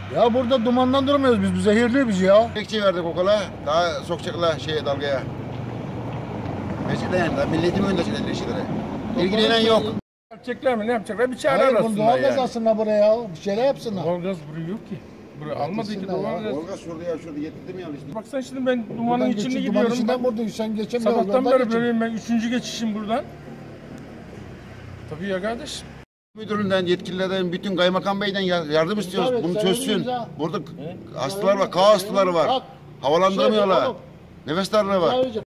Ya burada dumandan durmuyoruz biz. Bu zehirliyor bizi ya. Bekçi verdik okula. Daha sokacaklar dalgaya. Gerçekten yani. Daha milletin önünde çıkacak şeylere. İlgilenen yok. Yapacaklar mı? Ne yapacaklar? Bir çare Hayır, bunu arasınlar doğalgaz yani. alsınlar buraya. Bir şeyler yapsınlar. Doğalgaz buraya yok ki. Buraya almadı ki Getirsinler ya. doğalgaz. Olga şurada getirdim yanlış. Baksana şimdi ben dumanın Buradan içinde geçin, gidiyorum. duman içinden vurdun. Sen geçemiyorsun. Sabahtan yoldan beri geçin. böyleyim ben. Üçüncü geçişim buradan. Tabii ya kardeş. Müdüründen, yetkililerden, bütün kaymakam beyden yardım istiyoruz. Evet, Bunu sen çözsün. önümüze- Burada hastalar var, K hastaları var. Bak, Havalandırmıyorlar. şey, Nefes darlığı var. Sadece